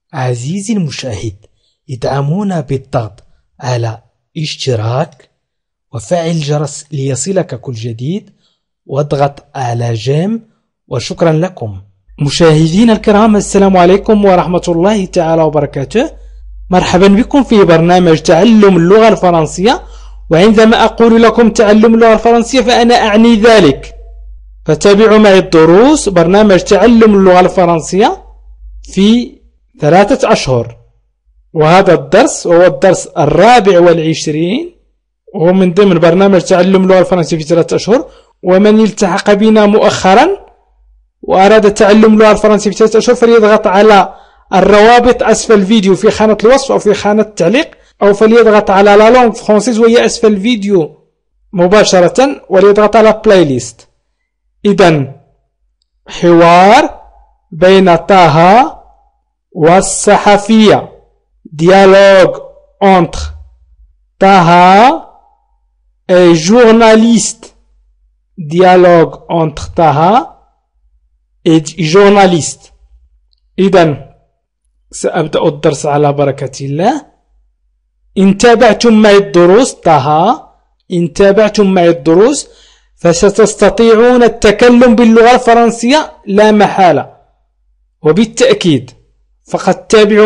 عزيزي المشاهد، ادعمونا بالضغط على اشتراك وفعل الجرس ليصلك كل جديد، واضغط على جيم، وشكرا لكم. مشاهدينا الكرام، السلام عليكم ورحمة الله تعالى وبركاته. مرحبا بكم في برنامج تعلم اللغة الفرنسية. وعندما أقول لكم تعلم اللغة الفرنسية فأنا أعني ذلك، فتابعوا معي الدروس برنامج تعلم اللغة الفرنسية في 3 أشهر. وهذا الدرس هو الدرس 24، وهو من ضمن برنامج تعلم اللغة الفرنسية في 3 أشهر. ومن التحق بنا مؤخرا وأراد تعلم اللغة الفرنسية في 3 أشهر فليضغط على الروابط أسفل الفيديو في خانة الوصف أو في خانة التعليق، أو فليضغط على لا لونغ فرونسيز وهي أسفل الفيديو مباشرة، وليضغط على بلاي ليست. إذن حوار بين طه والصحفية، dialogue entre Taha et journaliste, dialogue entre Taha et journaliste. إذن سأبدأ الدرس على بركة الله. إن تابعتم معي الدروس إن تابعتم معي الدروس فستستطيعون التكلم باللغة الفرنسية لا محالة وبالتأكيد. فقط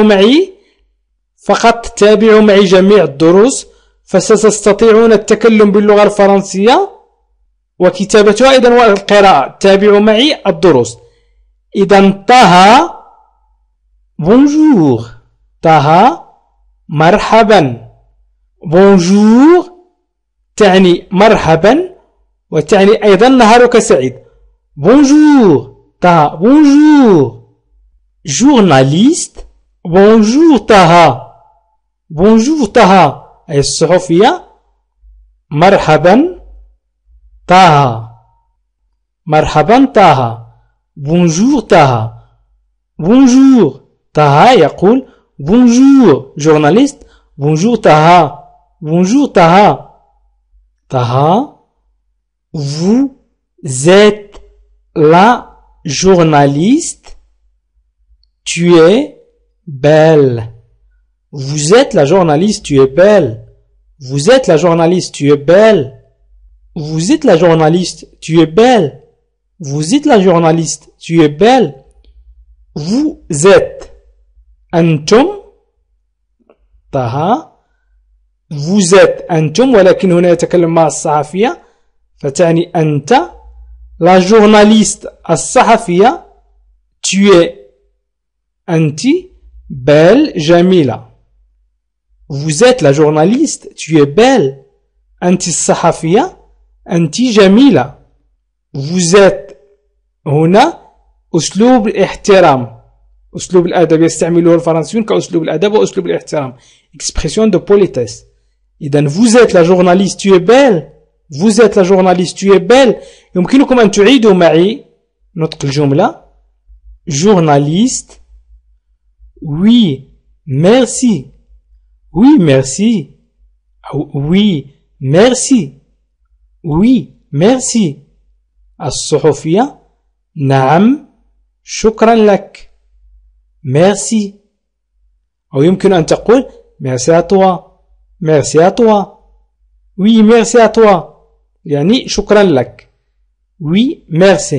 تابعوا معي جميع الدروس فستستطيعون التكلم باللغة الفرنسية وكتابتها أيضا والقراءة. تابعوا معي الدروس. إذن طه بونجور، طه مرحبا. بونجور تعني مرحبا وتعني أيضا نهارك سعيد. بونجور طه، بونجور. جورناليست، بونجور طه. بونجور طه أي الصحفية. مرحبا طه، مرحبا طه. بونجور طه، بونجور. طه يقول بونجور. جورناليست بونجور طه، بونجور طه. طه vous êtes la journaliste, tu es belle. Vous êtes la journaliste, tu es belle. Vous êtes la journaliste, tu es belle. Vous êtes la journaliste, tu es belle. Vous êtes la journaliste, tu es belle. Vous êtes أنتم طه. vous êtes أنتم، ولكن هنا يتكلم مع الصحفية فتعني أنت. la journaliste الصحفية. tu es أنت. belle جميلة. vous êtes la journaliste, tu es belle. أنت الصحفية، أنت جميلة. vous êtes هنا أسلوب الاحترام، أسلوب الأدب يستعمله الفرنسيون كأسلوب الأدب وأسلوب الاحترام. expression de politesse. إذن vous êtes la journaliste, tu es belle. vous êtes la journaliste, tu es belle. يمكنكم أن تعيدوا معي نطق الجملة. journaliste oui merci، oui merci، oui merci، oui merci. الصحفية نعم شكرا لك، merci. أو يمكن أن تقول merci à toi، merci à toi. oui merci à toi يعني شكرا لك. oui merci.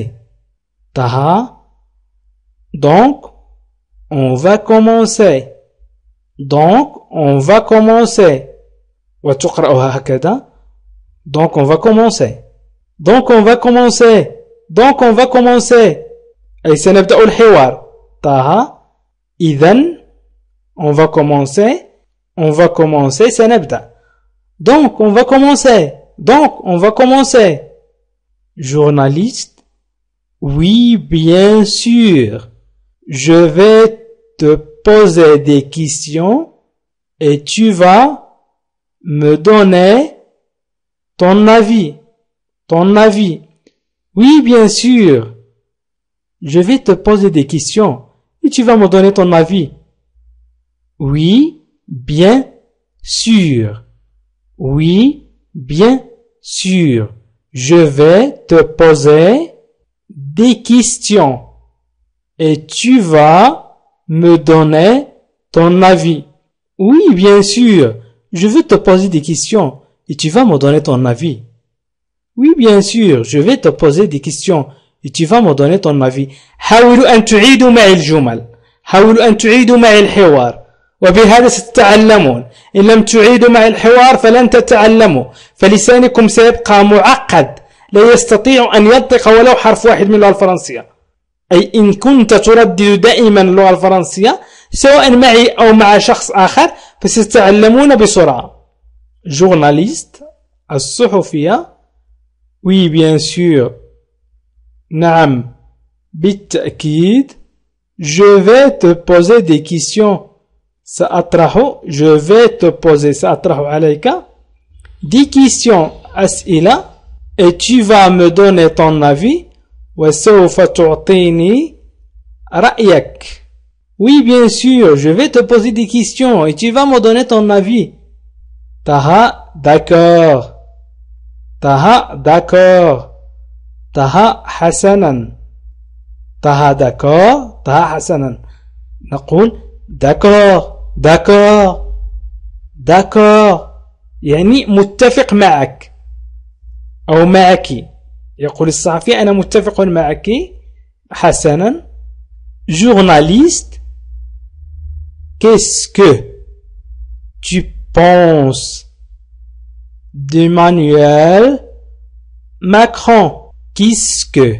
طه donc on va commencer، donc on va commencer. وتقرأها هكذا donc on va commencer، donc on va commencer، donc on va commencer أي سنبدأ الحوار. طه إذن on va commencer، on va commencer سنبدأ. donc on va commencer، donc on va commencer. journaliste oui bien sûr, je vais te poser des questions et tu vas me donner ton avis. ton avis. oui bien sûr, je vais te poser des questions et tu vas me donner ton avis. oui bien sûr, oui bien sûr, je vais te poser des questions et tu vas me donner ton avis. Oui, bien sûr. Je veux te poser des questions et tu vas me donner ton avis. Oui, bien sûr. Je vais te poser des questions et tu vas me donner ton avis. حاولوا أن تعيدوا معي الجمل. حاولوا أن تعيدوا معي الحوار. وبهذا ستتعلمون. إن لم تعيدوا معي الحوار فلن تتعلموا. فلسانكم سيبقى معقد. لا يستطيع أن ينطق ولو حرف واحد من اللغة الفرنسية. أي إن كنت تردد دائما اللغة الفرنسية سواء معي أو مع شخص آخر فستتعلمون بسرعة. جورناليست الصحفية. Oui, bien sûr. نعم بالتأكيد. Je vais te poser des questions. سأطرح je vais te poser سأطرح عليك des questions أسئلة et tu vas me donner ton avis وسوف تعطيني رأيك. Oui, bien sûr, je vais te poser des questions et tu vas me donner ton avis. Taha, d'accord. Taha, d'accord. Taha, hasanan. Taha, d'accord. Taha, hasanan. نقول d'accord, d'accord, d'accord. يعني متفق معك أو معك. يقول الصحفي أنا متفق معك. حسنا. Journaliste. Qu'est-ce que tu penses d'Emmanuel Macron? Qu'est-ce que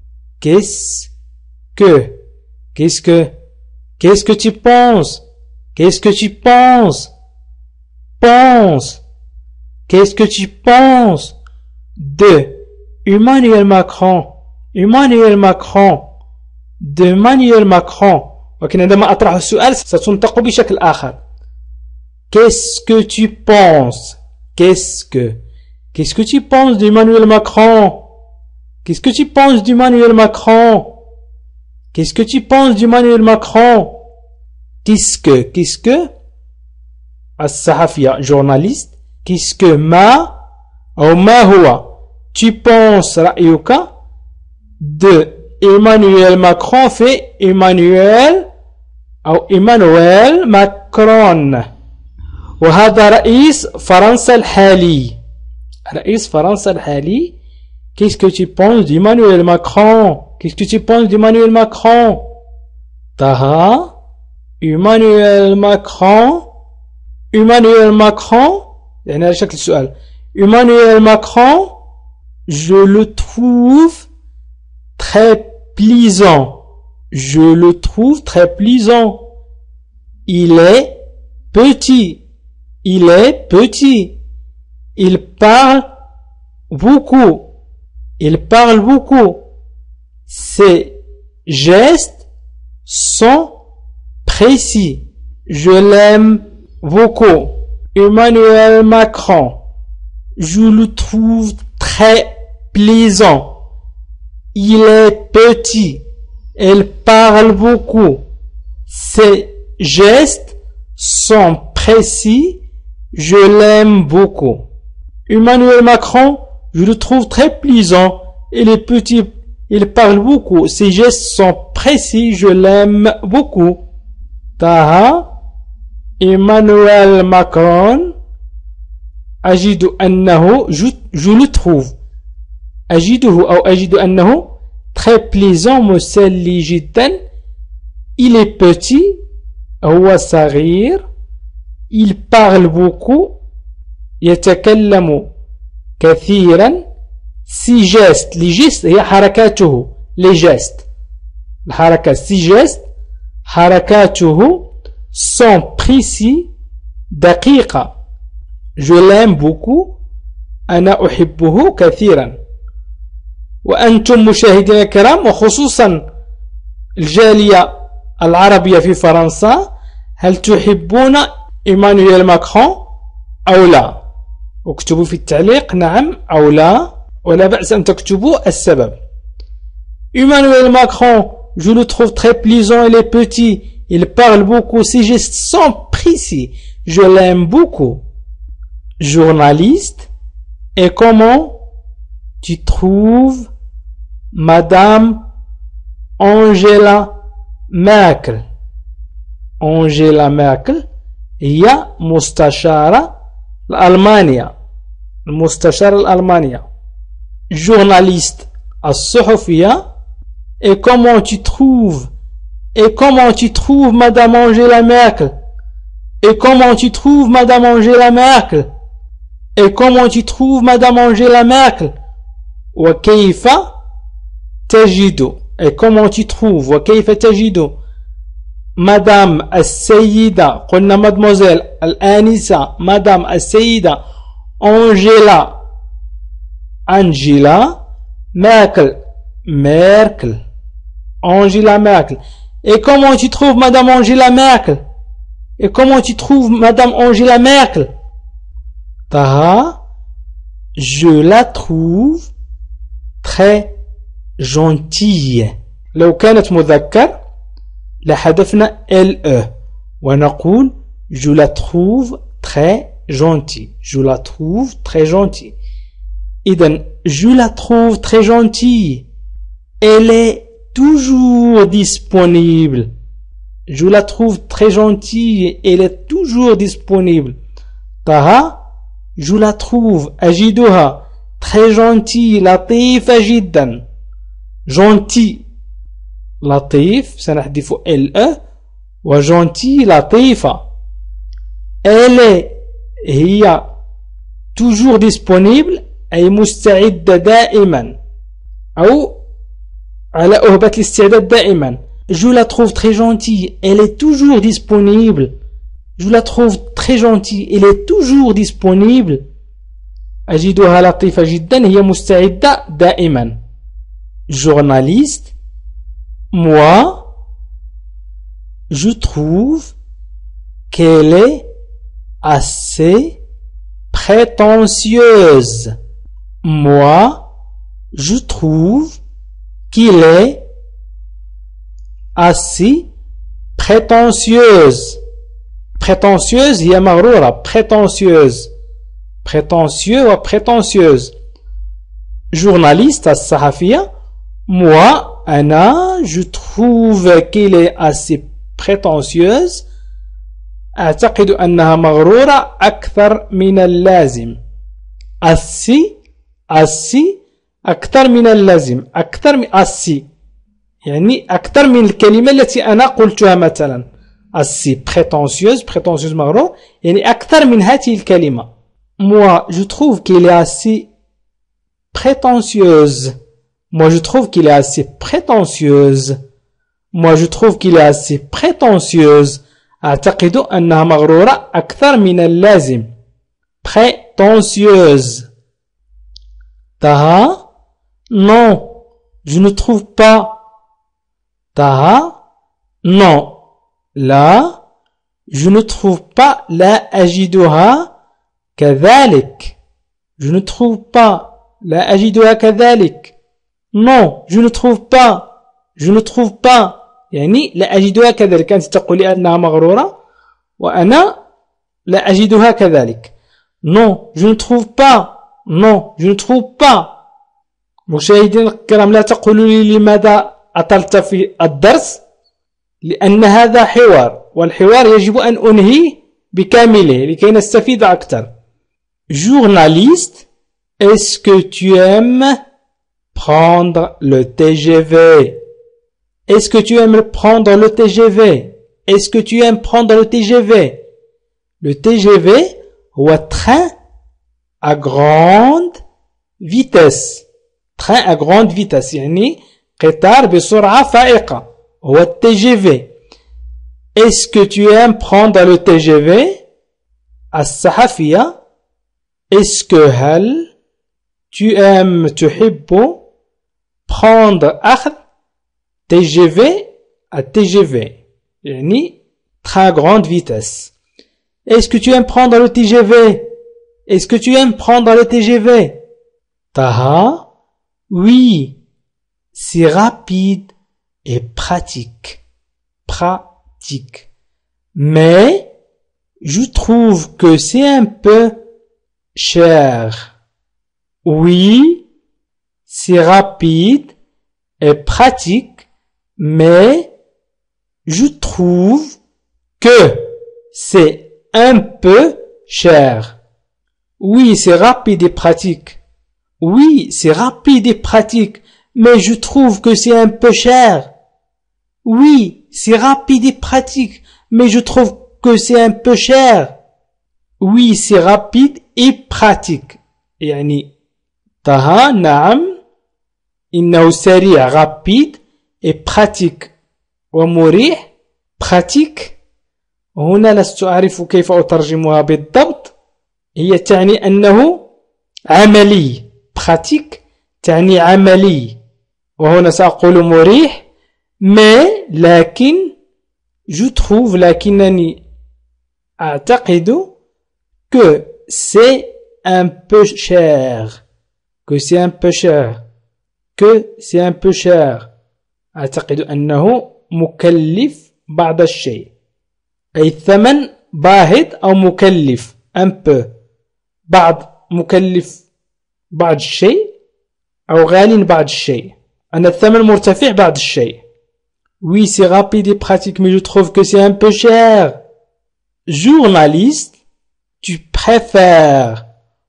tu penses? Qu'est-ce que tu penses? Pense. Qu'est-ce que tu penses de Emmanuel Macron? Emmanuel Macron. De Emmanuel Macron. ولكن عندما أطرح السؤال ستنطق بشكل آخر. Qu'est-ce que tu penses? Qu'est-ce que tu penses d'Emmanuel Macron? Qu'est-ce que tu penses d'Emmanuel Macron? Qu'est-ce que tu penses d'Emmanuel Macron? Qu'est-ce que الصحفية journaliste. Qu'est-ce que أو ما هو tu penses رأيك de Emmanuel Macron fait Emmanuel Macron. وهذا رئيس فرنسا الحالي. رئيس فرنسا الحالي. Qu'est-ce que tu penses d'Emmanuel Macron? Qu'est-ce que tu penses d'Emmanuel Macron? Taha. Emmanuel Macron. Emmanuel Macron. يعني على شكل سؤال. Emmanuel Macron. Je le trouve très plaisant. Je le trouve très plaisant. Il est petit. Il est petit. Il parle beaucoup. Il parle beaucoup. Ses gestes sont précis. Je l'aime beaucoup. Emmanuel Macron. Je le trouve très plaisant. Il est petit. Il parle beaucoup. Ses gestes sont précis. Je l'aime beaucoup. Emmanuel Macron, je le trouve très plaisant. Il est petit. Il parle beaucoup. Ses gestes sont précis. Je l'aime beaucoup. Taha. Emmanuel Macron. أجد أنه je le trouve. أجده أو أجد أنه très plaisant مسلي جدا. Il est petit. هو صغير. Il parle beaucoup. يتكلم كثيرا. Ses gestes. Les gestes هي حركاته. Les gestes. الحركات. Ses gestes. حركاته sont précis. دقيقة. Je l'aime beaucoup. أنا أحبه كثيرا. وأنتم مشاهدينا الكرام وخصوصا الجالية العربية في فرنسا هل تحبون إيمانويل ماكرون أو لا؟ اكتبوا في التعليق نعم أو لا ولا بأس أن تكتبوا السبب. Emmanuel Macron, je le trouve très plaisant, il est petit, il parle beaucoup, ses gestes sont précis, je l'aime beaucoup. Journaliste, et comment tu trouves Madame Angela Merkel? أنجيلا ميركل هي مستشارة الألمانية، المستشارة الألمانية. journaliste الصحفية. Et comment tu trouves Madame Angela Merkel? Et comment tu trouves Madame Angela Merkel? Et comment tu trouves Madame Angela Merkel? وكيف تجد. Et comment tu trouves وكيف تجد Madame السيدة، قلنا mademoiselle الآنسة، Madame السيدة Angela Merkel Angela Merkel. Et comment tu trouves Madame Angela Merkel? Et comment tu trouves Madame Angela Merkel? Taha, je la trouve très gentille. لو كانت مذكر لحذفنا LE ونقول je la trouve très gentille. Je la trouve très gentille. إذن je la trouve très gentille. Elle est toujours disponible. Je la trouve très gentille. Elle est toujours disponible. Taha, je la trouve أجدها très gentille لطيفة جدا. Gentil لطيف سنحذف LE وجنتي لطيفة. Elle est هي toujours disponible أي مستعدة دائما أو على أهبة الاستعداد دائما. Je la trouve très gentille. Elle est toujours disponible. Je la trouve très gentille. Elle est toujours disponible. أجدها لطيفة جدا هي مستعدة دائما. Journaliste. Moi, je trouve qu'elle est assez prétentieuse. Moi, je trouve qu'il est assez prétentieuse. Prétentieuse هي مغرورة. Prétentieuse. Prétentieux ou prétentieuse. Journaliste الصحفية. Moi, Anna, je trouve qu'elle est assez prétentieuse. أعتقد أنها مغرورة أكثر من اللازم. assez أكثر من اللازم. أكثر من assez يعني أكثر من الكلمة التي أنا قلتها مثلا. assez prétentieuse مغرور يعني أكثر من هذه الكلمة. Moi, je trouve qu'elle est assez prétentieuse. Moi, je trouve qu'il est assez prétentieuse. Moi, je trouve qu'il est assez prétentieuse. أعتقد أنها مغرورة أكثر من اللازم. Prétentieuse. Taha, non, je ne trouve pas. Taha, non, là, je ne trouve pas. لا أجدها كذلك. Je ne trouve pas. لا أجدها كذلك. Non, je ne trouve pas. Je ne trouve pas. يعني لا أجدها كذلك. أنت تقولي أنها مغرورة وأنا لا أجدها كذلك. Non, je ne trouve pas. Non, je ne trouve pas. مشاهدين الكرام لا تقولوا لي لماذا أطلت في الدرس لأن هذا حوار والحوار يجب أن أنهي بكامله لكي نستفيد أكثر. Journaliste, est-ce que tu aimes prendre le TGV? Est-ce que tu aimes prendre le TGV? Est-ce que tu aimes prendre le TGV? Le TGV هو train à grande vitesse. Train à grande vitesse يعني قطار بسرعة فائقة هو TGV. Est-ce que tu aimes prendre le TGV? الصحفية est-ce que هل tu aimes تحب prendre أخذ TGV à TGV يعني train à grande vitesse. Est-ce que tu aimes prendre le TGV? Est-ce que tu aimes prendre le TGV? Taha, oui, c'est rapide et pratique. Pratique. Mais je trouve que c'est un peu cher. Oui, c'est rapide et pratique, mais je trouve que c'est un peu cher. Oui, c'est rapide et pratique. Oui, c'est rapide et pratique, mais je trouve que c'est un peu cher. Oui, c'est rapide et pratique, mais je trouve que c'est un peu cher. Oui, c'est rapide et pratique. يعني طه نعم إنه سريع rapide et pratique ومريح pratique. هنا لست أعرف كيف أترجمها بالضبط. هي تعني أنه عملي. pratique تعني عملي، وهنا سأقول مريح. mais لكن je trouve لكنني أعتقد que c'est un peu cher. que c'est un peu cher. que c'est un peu cher. أعتقد أنه مكلف بعض الشيء، أي الثمن باهظ أو مكلف. un peu بعض مكلف بعض الشيء أو غال بعض الشيء. أن الثمن مرتفع بعض الشيء. Oui, c'est rapide et pratique, mais je trouve que c'est un peu cher. Journaliste, tu préfères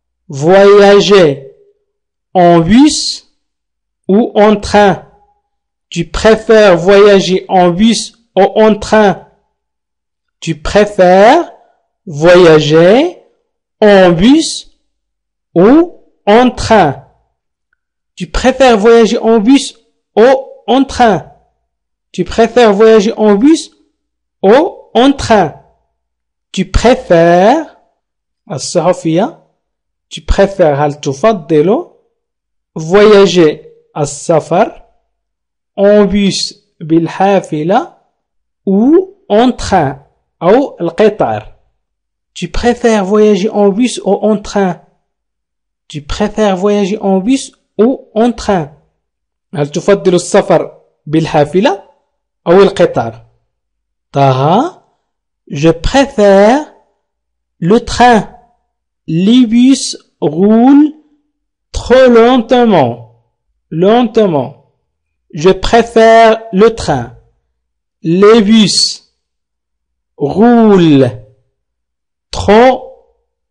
voyager en bus ou en train? Tu préfères voyager en bus ou en train? Tu préfères voyager en bus ou en train? Tu préfères voyager en bus ou en train? Tu préfères voyager en bus ou en train? Tu préfères الصحفية tu préfères هل تفضل voyager السفر en bus بالحافلة ou en train أو القطار. Tu préfères voyager en bus ou en train? Tu préfères voyager en bus ou en train? هل تفضل السفر بالحافلة أو القطار؟ طه je préfère le train. Les bus roulent trop lentement. Lentement. Je préfère le train. Les bus roulent trop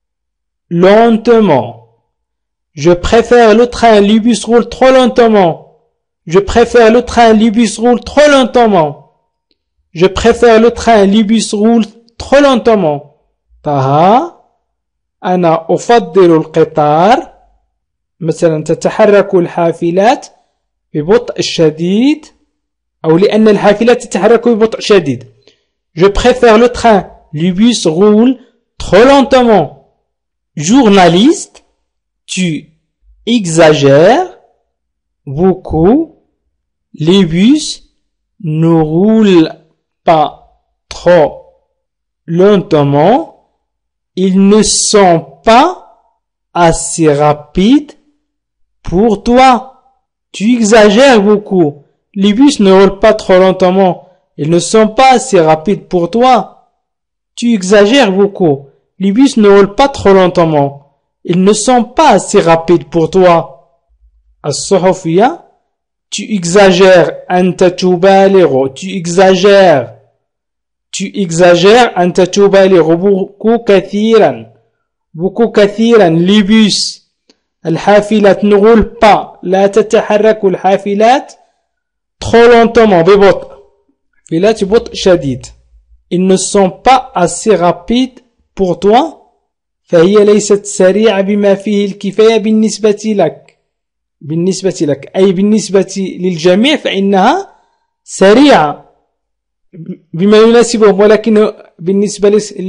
lentement. Je préfère le train. Les bus roulent trop lentement. Je préfère le train. Les bus roulent trop lentement. Je préfère le train. Les bus roulent trop lentement. طه أنا أفضل القطار. مثلا تتحرك الحافلات ببطء شديد، أو لأن الحافلات تتحرك ببطء شديد. Je préfère le train. Les bus roulent trop lentement. Journaliste, tu exagères beaucoup. Les bus ne roulent pas trop lentement. Ils ne sont pas assez rapides pour toi. Tu exagères beaucoup. Les bus ne roulent pas trop lentement. Ils ne sont pas assez rapides pour toi. Tu exagères beaucoup. Les bus ne roulent pas trop lentement. Ils ne sont pas assez rapides pour toi. الصحفية tu exagères. أنت تبالغ. Tu exagères. Tu exagères. أنت تبالغ beaucoup كثيرا. beaucoup كثيرا. Les bus الحافلات ne roulent pas. لا تتحرك الحافلات trop lentement ببطء. حافلات ببطء شديد. Ils ne sont pas assez rapides pour toi. فهي ليست سريعة بما فيه الكفاية بالنسبة لك. بالنسبة لك أي بالنسبة للجميع فإنها سريعة بما يناسبهم، ولكن بالنسبة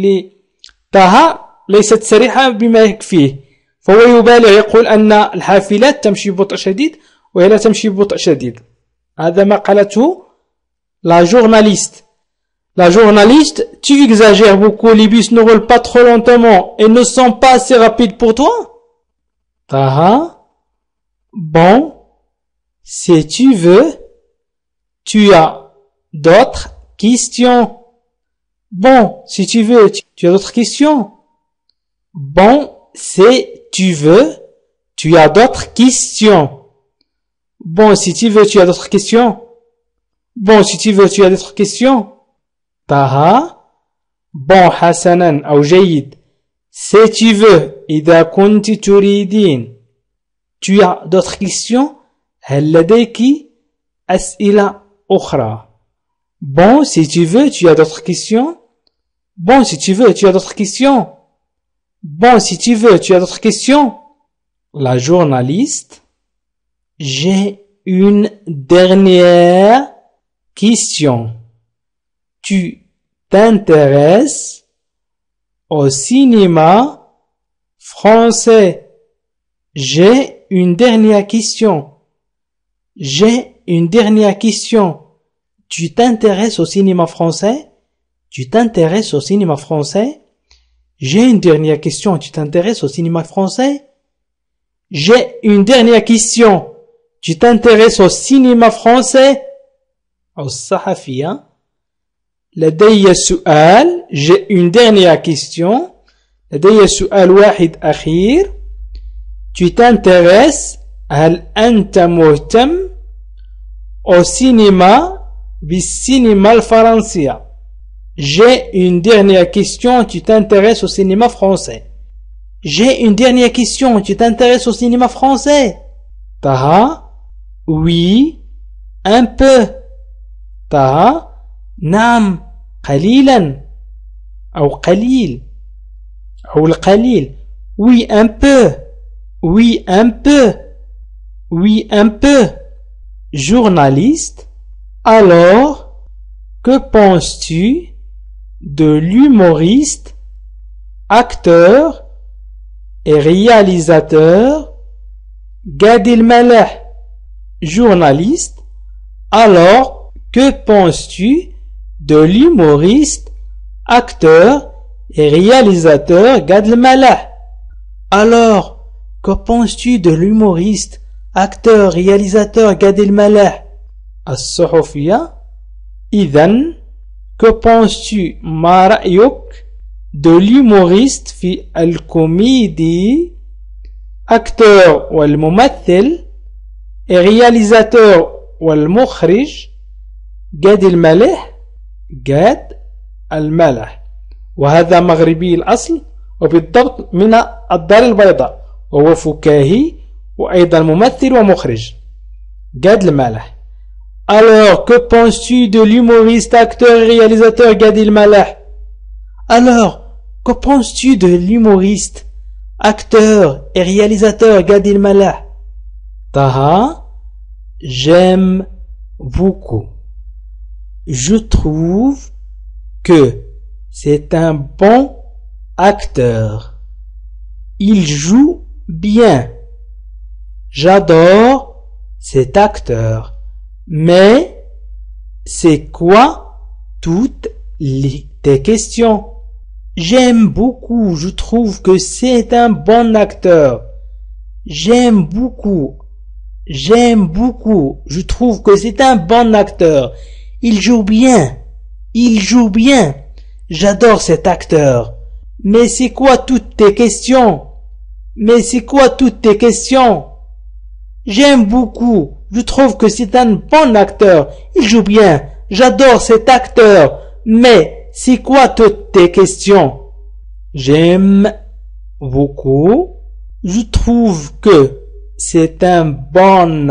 لطه ليست سريعة بما يكفيه. فهو يبالغ يقول أن الحافلات تمشي ببطء شديد وهي لا تمشي ببطء شديد. هذا ما قالته la journaliste. La journaliste, tu exagères beaucoup. Les bus ne roulent pas trop lentement et ne sont pas assez rapides pour toi. Taha. Bon, si tu veux, tu as d'autres questions. Bon, si tu veux, tu as d'autres questions. Bon, si tu veux, tu as d'autres questions. Bon, si tu veux, tu as d'autres questions. Bon, si tu veux, tu as d'autres questions. Taha. Bon, حسنا أو جيد. Si tu veux, إذا كنت تريدين. Tu as d'autres questions? هل لديك أسئلة أخرى? Bon, si tu veux, tu as d'autres questions? Bon, si tu veux, tu as d'autres questions? Bon, si tu veux, tu as d'autres questions? La journaliste. J'ai une dernière question. Tu t'intéresses au cinéma français? J'ai une dernière question. J'ai une dernière question. Tu t'intéresses au cinéma français? Tu t'intéresses au cinéma français? J'ai une dernière question. Tu t'intéresses au cinéma français? J'ai une dernière question. Tu t'intéresses au cinéma français? أو الصحفية. لدي سؤال. J'ai une dernière question. لدي سؤال واحد أخير. Tu t'intéresses. هل أنت مهتم au cinéma بالسينما الفرنسية? J'ai une dernière question. Tu t'intéresses au cinéma français? J'ai une dernière question. Tu t'intéresses au cinéma français? Taha. Oui. Un peu. Taha. نعم قليلا أو قليل أو القليل. Oui un peu. Oui un peu. Oui un peu. Journaliste. Alors, que penses-tu de l'humoriste, acteur et réalisateur Gad Elmaleh? Journaliste. Alors, que penses-tu de l'humoriste, acteur et réalisateur Gad Elmaleh? Alors, que penses-tu de l'humoriste, acteur, réalisateur Gad Elmaleh? الصحفية. إذن, que penses-tu, ما رأيك, de l'humoriste في الكوميدي, acteur والممثل et réalisateur والمخرج Gad Elmaleh? Gad Elmaleh. وهذا مغربي الأصل وبالضبط من الدار البيضاء وهو فكاهي وأيضا ممثل ومخرج. Gad Elmaleh. Alors, que penses-tu de l'humoriste, acteur et réalisateur Gad Elmaleh? Alors, que penses-tu de l'humoriste, acteur et réalisateur Gad Elmaleh? Taha. J'aime beaucoup. Je trouve que c'est un bon acteur. Il joue bien. J'adore cet acteur. Mais c'est quoi toutes tes questions? J'aime beaucoup. Je trouve que c'est un bon acteur. J'aime beaucoup. J'aime beaucoup. Je trouve que c'est un bon acteur. Il joue bien. Il joue bien. J'adore cet acteur. Mais c'est quoi toutes tes questions? Mais c'est quoi toutes tes questions? J'aime beaucoup. Je trouve que c'est un bon acteur. Il joue bien. J'adore cet acteur. Mais c'est quoi toutes tes questions? J'aime beaucoup. Je trouve que c'est un bon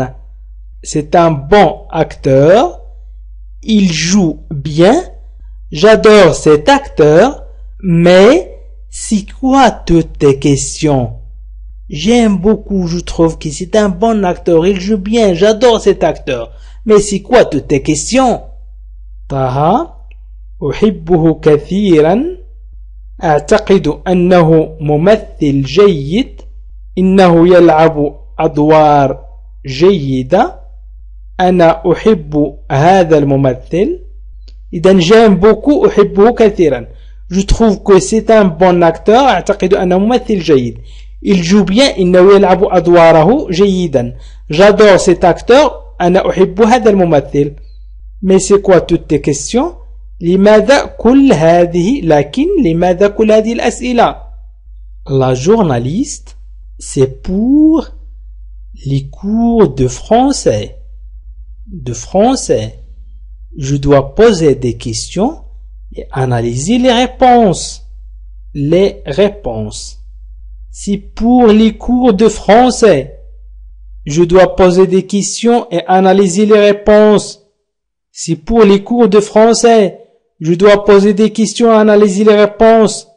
acteur. Il joue bien. J'adore cet acteur. Mais c'est quoi toutes tes questions? J'aime beaucoup, je trouve que c'est un bon acteur, il joue bien, j'adore cet acteur. Mais c'est quoi toutes tes questions? Taha. أحبه كثيرا. أعتقد أنه ممثل جيد. إنه يلعب أدوار جيدة. أنا أحب هذا الممثل. إذن j'aime beaucoup. أحبه كثيرا. Je trouve que c'est un bon acteur. أعتقد أنه ممثل جيد. Il joue bien. إنه يلعب أدواره جيدا. J'adore cet acteur. أنا أحب هذا الممثل. Mais c'est quoi toutes tes questions? لماذا كل هذه لكن لماذا كل هذه الأسئلة? La journaliste, c'est pour les cours de français. De français. Je dois poser des questions et analysez les réponses. Les réponses. Si pour les cours de français, je dois poser des questions et analyser les réponses. Si pour les cours de français, je dois poser des questions et analyser les réponses.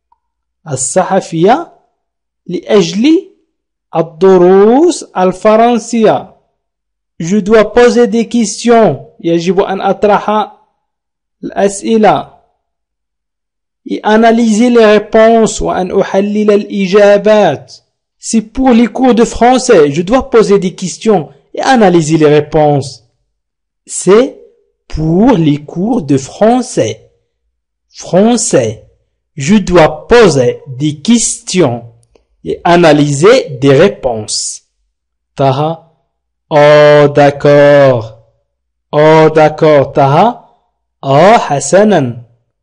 الصحفية لأجل الدروس الفرنسية. Je dois poser des questions. يجب أن أطرح الأسئلة. Et analyser les réponses وأن أحلل الإجابات. C'est pour les cours de français, je dois poser des questions et analyser les réponses. C'est pour les cours de français. Français. Je dois poser des questions et analyser des réponses. Taha. Oh d'accord. Oh d'accord. Taha. Oh حسنا.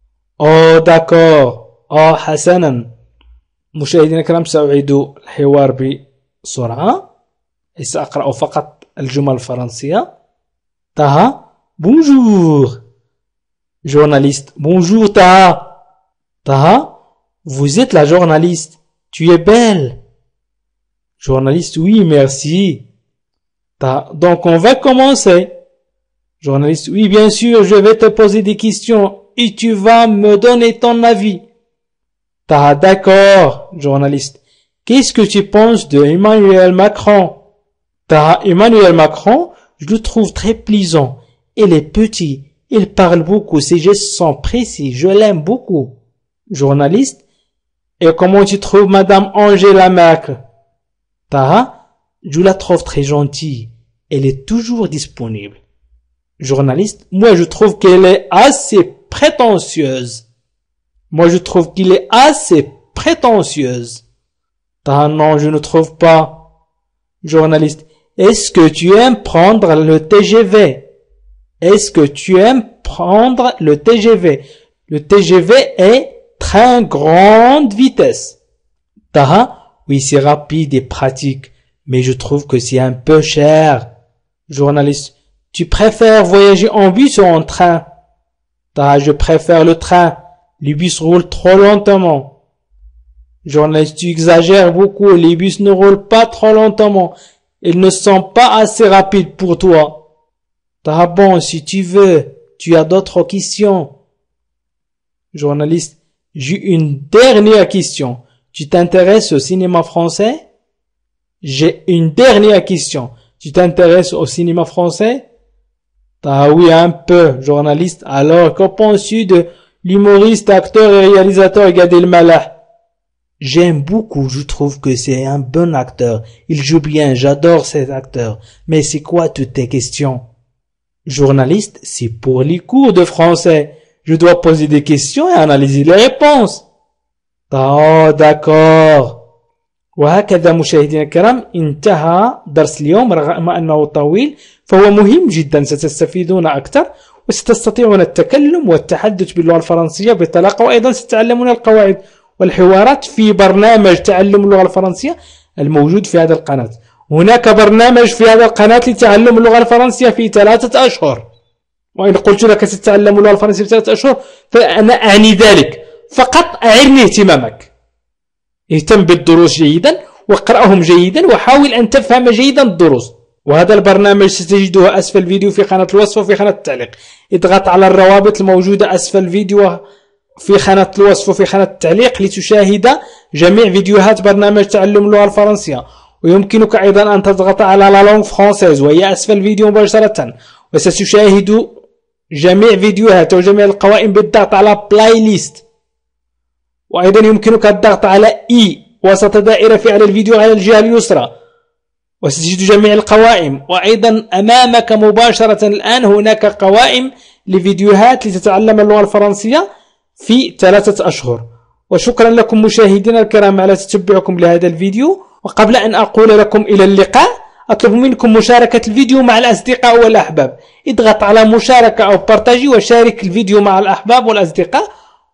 Oh d'accord. Oh حسنا. مشاهدينا الكرام سأعيد الحوار بسرعة. سأقرأ فقط الجمل الفرنسية. Taha. Bonjour. Journaliste. Bonjour Taha. Taha, vous êtes la journaliste. Tu es belle. Journaliste, oui, merci. Taha, donc on va commencer. Journaliste, oui, bien sûr, je vais te poser des questions et tu vas me donner ton avis. Taha, d'accord. Journaliste, qu'est-ce que tu penses de Emmanuel Macron? Taha, Emmanuel Macron, je le trouve très plaisant. Il est petit, il parle beaucoup, ses gestes sont précis, je l'aime beaucoup. Journaliste, et comment tu trouves Madame Angela Merkel? Taha, je la trouve très gentille, elle est toujours disponible. Journaliste, moi je trouve qu'elle est assez prétentieuse. Moi je trouve qu'il est assez prétentieuse. Taha, non, je ne trouve pas. Journaliste, est-ce que tu aimes prendre le TGV? Est-ce que tu aimes prendre le TGV? Le TGV est train grande vitesse. Taha, oui, c'est rapide et pratique, mais je trouve que c'est un peu cher. Journaliste, tu préfères voyager en bus ou en train? Taha, je préfère le train. Les bus roulent trop lentement. Journaliste, tu exagères beaucoup. Les bus ne roulent pas trop lentement. Ils ne sont pas assez rapides pour toi. Taha, bon, si tu veux, tu as d'autres questions. Journaliste, j'ai une dernière question. Tu t'intéresses au cinéma français? J'ai une dernière question. Tu t'intéresses au cinéma français? Ah oui, un peu. Journaliste, alors qu'en penses-tu de l'humoriste, acteur et réalisateur Gad Elmaleh? J'aime beaucoup, je trouve que c'est un bon acteur. Il joue bien, j'adore cet acteur. Mais c'est quoi toutes tes questions? Journaliste, c'est pour les cours de français. Je dois poser des questions et analyser les réponses. Oh, d'accord. وهكذا مشاهدينا الكرام انتهى درس اليوم رغم أنه طويل فهو مهم جدا. ستستفيدون أكثر وستستطيعون التكلم والتحدث باللغة الفرنسية بطلاقة وأيضا ستتعلمون القواعد والحوارات في برنامج تعلم اللغة الفرنسية الموجود في هذه القناة. هناك برنامج في هذه القناة لتعلم اللغة الفرنسية في 3 أشهر. وإن قلت لك ستتعلم اللغة الفرنسية في 3 أشهر فأنا أعني ذلك. فقط أعرني اهتمامك. اهتم بالدروس جيدا واقرأهم جيدا وحاول أن تفهم جيدا الدروس. وهذا البرنامج ستجده أسفل الفيديو في قناة الوصف وفي قناة التعليق. اضغط على الروابط الموجودة أسفل الفيديو في قناة الوصف وفي قناة التعليق لتشاهد جميع فيديوهات برنامج تعلم اللغة الفرنسية. ويمكنك أيضا أن تضغط على لا لونغ فرانسيز وهي أسفل الفيديو مباشرة وستشاهد جميع فيديوهات وجميع القوائم بالضغط على بلاي ليست. وأيضا يمكنك الضغط على إي وسط دائرة في أعلى الفيديو على الجهة اليسرى وستجد جميع القوائم. وأيضا أمامك مباشرة الآن هناك قوائم لفيديوهات لتتعلم اللغة الفرنسية في 3 أشهر. وشكرا لكم مشاهدينا الكرام على تتبعكم لهذا الفيديو. وقبل أن أقول لكم إلى اللقاء أطلب منكم مشاركة الفيديو مع الأصدقاء والأحباب. اضغط على مشاركة أو بارتاجي وشارك الفيديو مع الأحباب والأصدقاء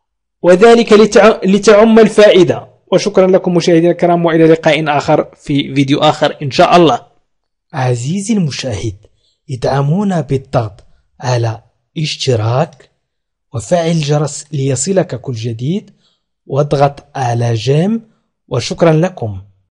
وذلك لتعم الفائدة. وشكرا لكم مشاهدينا الكرام وإلى لقاء آخر في فيديو آخر إن شاء الله. عزيزي المشاهد ادعمونا بالضغط على اشتراك وفعل الجرس ليصلك كل جديد واضغط على جيم. وشكرا لكم.